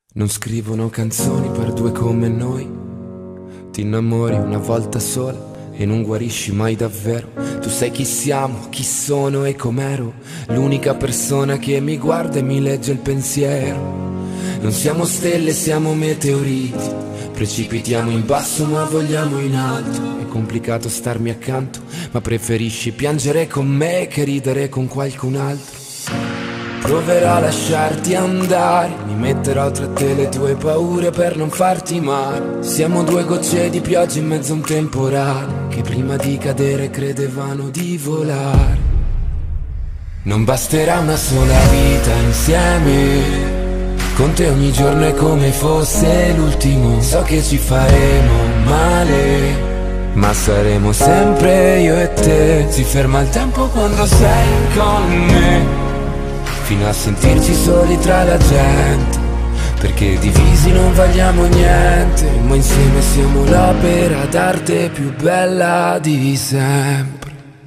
Non scrivono canzoni per due come noi. Ti innamori una volta sola e non guarisci mai davvero. Tu sai chi siamo, chi sono e com'ero. L'unica persona che mi guarda e mi legge il pensiero. Non siamo stelle, siamo meteoriti. Precipitiamo in basso ma vogliamo in alto. È complicato starmi accanto, ma preferisci piangere con me che ridere con qualcun altro. Proverò a lasciarti andare, mi metterò tra te le tue paure per non farti male. Siamo due gocce di pioggia in mezzo a un temporale che prima di cadere credevano di volare. Non basterà una sola vita insieme, con te ogni giorno è come fosse l'ultimo. So che ci faremo male, ma saremo sempre io e te. Si ferma il tempo quando sei con me, fino a sentirci soli tra la gente, perché divisi non valiamo niente, ma insieme siamo l'opera d'arte più bella di sempre.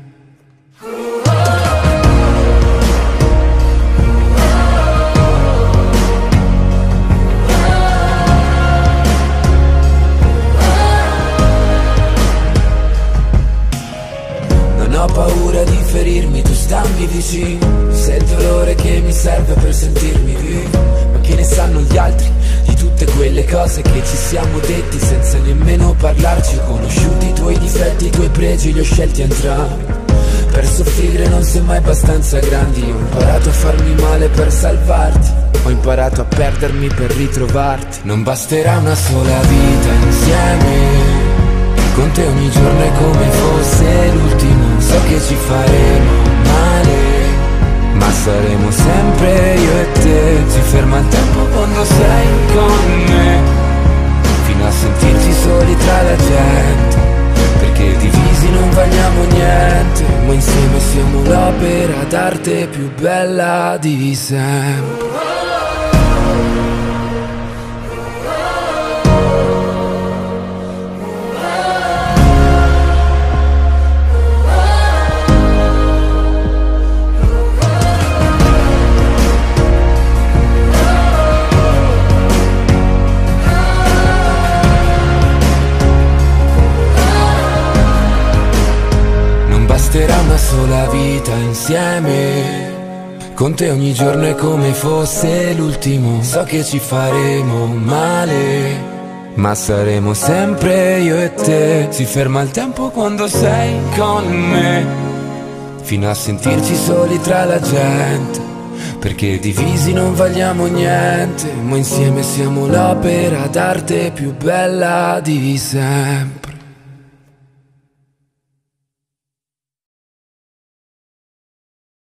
Non ho paura di ferirmi, tu stammi vicino. Sei il dolore che mi serve per sentirmi vivo. Ma che ne sanno gli altri di tutte quelle cose che ci siamo detti senza nemmeno parlarci? Ho conosciuto i tuoi difetti, i tuoi pregi, li ho scelti entrambi. Per soffrire non sei mai abbastanza grandi. Ho imparato a farmi male per salvarti, ho imparato a perdermi per ritrovarti. Non basterà una sola vita insieme, con te ogni giorno è come fosse l'ultimo. So che ci faremo male, ma saremo sempre io e te. Si ferma il tempo quando sei con me, fino a sentirci soli tra la gente, perché divisi non valiamo niente, ma insieme siamo l'opera d'arte più bella di sempre. Basterà una sola vita insieme, con te ogni giorno è come fosse l'ultimo. So che ci faremo male, ma saremo sempre io e te. Si ferma il tempo quando sei con me, fino a sentirci soli tra la gente, perché divisi non valiamo niente, ma insieme siamo l'opera d'arte più bella di sempre.